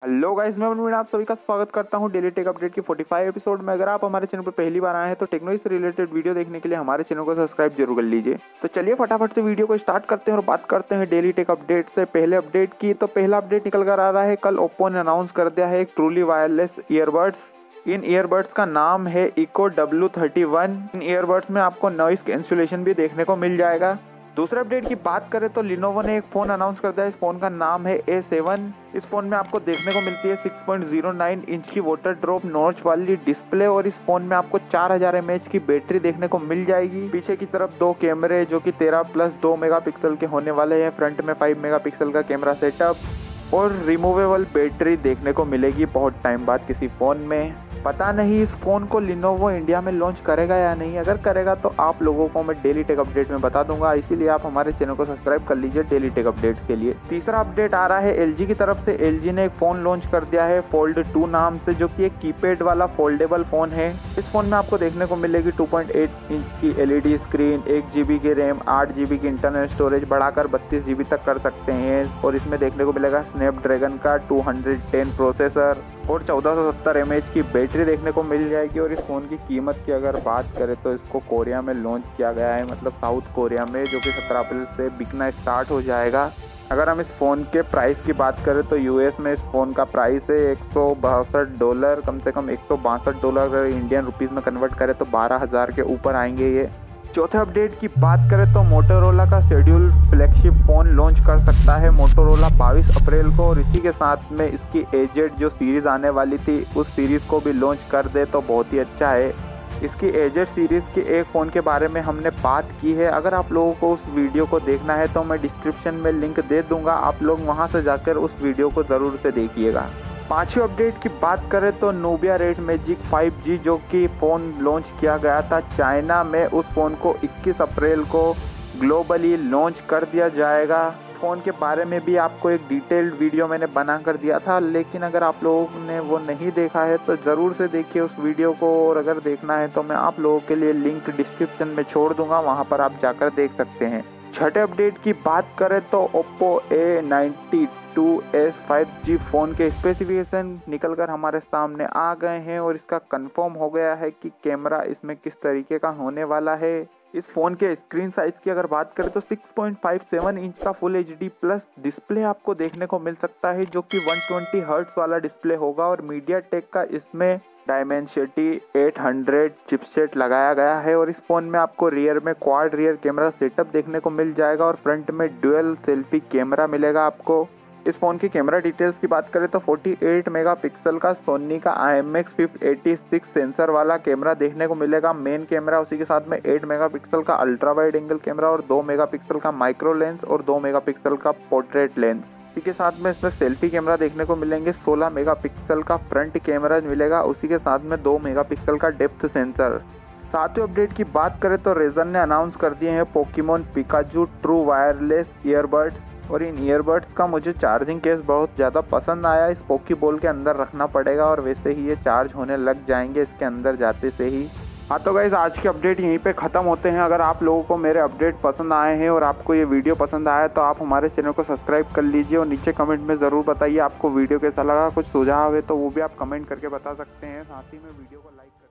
Hello guys, मैं आप सभी का स्वागत करता हूं डेली टेक अपडेट की 45 एपिसोड में। अगर आप हमारे चैनल पर पहली बार आए हैं तो टेक्नोलॉजी से रिलेटेड वीडियो देखने के लिए हमारे चैनल को सब्सक्राइब जरूर कर लीजिए। तो चलिए फटाफट से वीडियो को स्टार्ट करते हैं और बात करते हैं डेली टेक अपडेट से पहले अपडेट की। तो पहला अपडेट निकल कर आ रहा है, कल ओप्पो ने अनाउंस कर दिया है एक ट्रूली वायरलेस ईयरबड्स। इन ईयरबड्स का नाम है Enco W31। इन ईयरबड्स में आपको नॉइस कैंसिलेशन भी देखने को मिल जाएगा। दूसरे अपडेट की बात करें तो Lenovo ने एक फ़ोन अनाउंस कर दिया है। इस फ़ोन का नाम है A7। इस फ़ोन में आपको देखने को मिलती है 6.09 इंच की वाटर ड्रॉप नॉच वाली डिस्प्ले और इस फ़ोन में आपको 4000 mAh की बैटरी देखने को मिल जाएगी। पीछे की तरफ दो कैमरे जो कि 13+2 मेगापिक्सल के होने वाले हैं। फ्रंट में 5 मेगापिक्सल का कैमरा सेटअप और रिमूवेबल बैटरी देखने को मिलेगी बहुत टाइम बाद किसी फ़ोन में। पता नहीं इस फ़ोन को Lenovo इंडिया में लॉन्च करेगा या नहीं। अगर करेगा तो आप लोगों को मैं डेली टेक अपडेट में बता दूंगा, इसीलिए आप हमारे चैनल को सब्सक्राइब कर लीजिए डेली टेक अपडेट्स के लिए। तीसरा अपडेट आ रहा है LG की तरफ से। LG ने एक फ़ोन लॉन्च कर दिया है Fold 2 नाम से, जो कि एक कीपैड वाला फोल्डेबल फ़ोन है। इस फ़ोन में आपको देखने को मिलेगी 2.8 इंच की LED स्क्रीन, 1 GB की रैम, 8 GB की इंटरनल स्टोरेज, बढ़ाकर 32 GB तक कर सकते हैं। और इसमें देखने को मिलेगा स्नैपड्रैगन का 210 प्रोसेसर और 1470 mAh की बैटरी देखने को मिल जाएगी। और इस फ़ोन की कीमत की अगर बात करें तो इसको कोरिया में लॉन्च किया गया है, मतलब साउथ कोरिया में, जो कि 17 अप्रैल से बिकना स्टार्ट हो जाएगा। अगर हम इस फ़ोन के प्राइस की बात करें तो US में इस फ़ोन का प्राइस है $162, कम से कम $162। अगर इंडियन रुपीज़ में कन्वर्ट करें तो 12,000 के ऊपर आएंगे ये। चौथे अपडेट की बात करें तो मोटोरोला का शेड्यूल फ्लैगशिप फ़ोन लॉन्च कर सकता है मोटोरोला 22 अप्रैल को। और इसी के साथ में इसकी एजेड जो सीरीज़ आने वाली थी उस सीरीज़ को भी लॉन्च कर दे तो बहुत ही अच्छा है। इसकी एजेड सीरीज़ के एक फ़ोन के बारे में हमने बात की है। अगर आप लोगों को उस वीडियो को देखना है तो मैं डिस्क्रिप्शन में लिंक दे दूँगा, आप लोग वहाँ से जाकर उस वीडियो को ज़रूर से देखिएगा। पांचवी अपडेट की बात करें तो नूबिया रेडमैजिक 5G जो कि फ़ोन लॉन्च किया गया था चाइना में, उस फ़ोन को 21 अप्रैल को ग्लोबली लॉन्च कर दिया जाएगा। फ़ोन के बारे में भी आपको एक डिटेल्ड वीडियो मैंने बना कर दिया था, लेकिन अगर आप लोगों ने वो नहीं देखा है तो ज़रूर से देखिए उस वीडियो को। और अगर देखना है तो मैं आप लोगों के लिए लिंक डिस्क्रिप्शन में छोड़ दूँगा, वहाँ पर आप जाकर देख सकते हैं। छठे अपडेट की बात करें तो OPPO A92s 5G फ़ोन के स्पेसिफिकेशन निकलकर हमारे सामने आ गए हैं और इसका कंफर्म हो गया है कि कैमरा इसमें किस तरीके का होने वाला है। इस फ़ोन के स्क्रीन साइज़ की अगर बात करें तो 6.57 इंच का फुल HD प्लस डिस्प्ले आपको देखने को मिल सकता है, जो कि 120 हर्ट्ज वाला डिस्प्ले होगा। और MediaTek का इसमें डायमेंसिटी 800 चिपसेट लगाया गया है। और इस फ़ोन में आपको रियर में क्वाड रियर कैमरा सेटअप देखने को मिल जाएगा और फ्रंट में डुअल सेल्फी कैमरा मिलेगा आपको। इस फ़ोन की कैमरा डिटेल्स की बात करें तो 48 मेगापिक्सल का सोनी का IMX586 सेंसर वाला कैमरा देखने को मिलेगा मेन कैमरा। उसी के साथ में 8 मेगापिक्सल का अल्ट्रा वाइड एंगल कैमरा और 2 मेगापिक्सल का माइक्रो लेंस और 2 मेगापिक्सल का पोर्ट्रेट लेंस। इसी के साथ में इसमें सेल्फी कैमरा देखने को मिलेंगे। 16 मेगापिक्सल का फ्रंट कैमरा मिलेगा, उसी के साथ में 2 मेगापिक्सल का डेप्थ सेंसर। सातवें अपडेट की बात करें तो रेजर ने अनाउंस कर दिए हैं Pokemon Pikachu true wireless earbuds. और इन ईयरबड्स का मुझे चार्जिंग केस बहुत ज़्यादा पसंद आया। इस पोकेबॉल के अंदर रखना पड़ेगा और वैसे ही ये चार्ज होने लग जाएंगे इसके अंदर जाते से ही। हाँ तो गाइस, आज के अपडेट यहीं पे ख़त्म होते हैं। अगर आप लोगों को मेरे अपडेट पसंद आए हैं और आपको ये वीडियो पसंद आया तो आप हमारे चैनल को सब्सक्राइब कर लीजिए और नीचे कमेंट में ज़रूर बताइए आपको वीडियो कैसा लगा। कुछ सुझाव है तो वो भी आप कमेंट करके बता सकते हैं। साथ ही में वीडियो को लाइक